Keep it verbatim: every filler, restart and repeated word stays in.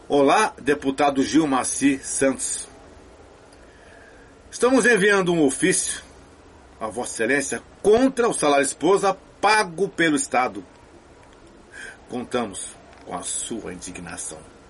Olá, deputado Gilmaci Santos. Estamos enviando um ofício a Vossa Excelência contra o salário esposa pago pelo Estado. Contamos com a sua indignação.